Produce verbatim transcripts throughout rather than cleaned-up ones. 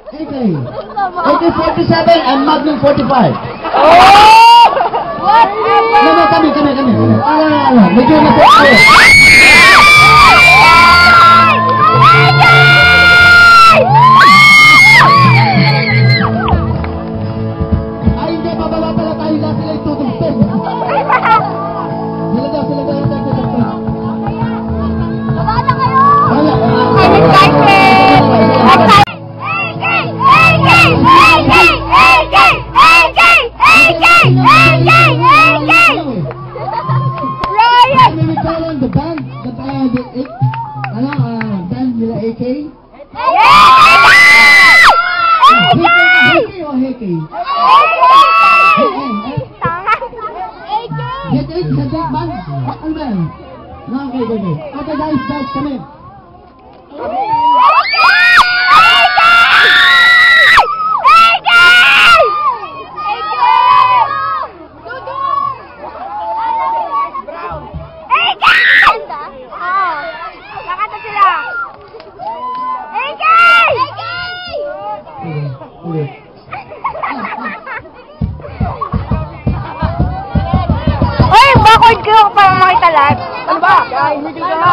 A K. A K forty-seven and Magnum forty-five. Oh! What? No, no, kami, kami, kami. Ano, ano, ano. Medyo na po tayo. Ay, hindi. Bababa pala tayo na sila itutugtog. Sila daw, sila daw yung nagtutugtog. Baba na kayo! Wala. Silent carpet! Outside! Ryan! May we call on the band? The band, the, ano, uh, band nila A K? A K! A K o Heki? Heki, sa Jack Band? Ano ba yan? No, okay, okay. Okay guys, guys, come in. Oy, backward kayo para makita lahat. Ano ba? Hindi ka.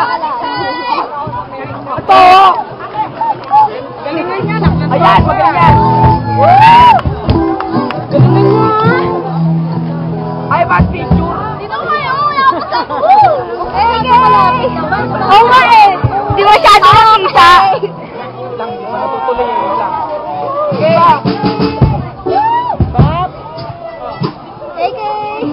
Ito! Galingan niya. Ayan, magalingan. Galingan niya. Ay, bad picture. Dito kayo. Oo nga eh. Di masyado nakita. Lang, di mo natutuloy yung lang. Okay. Stop! A K!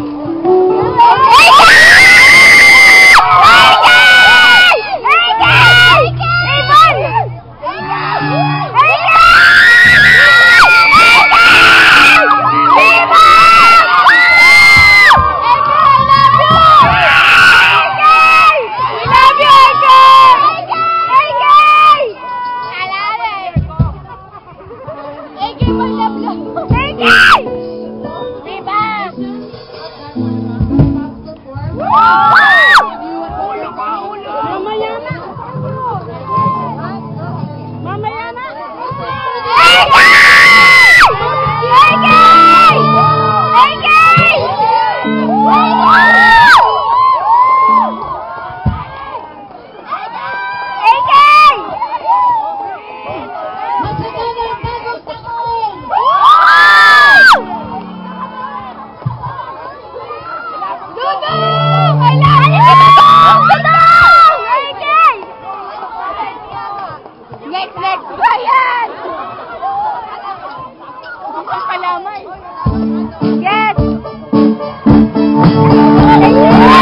Next, next, Brian! Yes!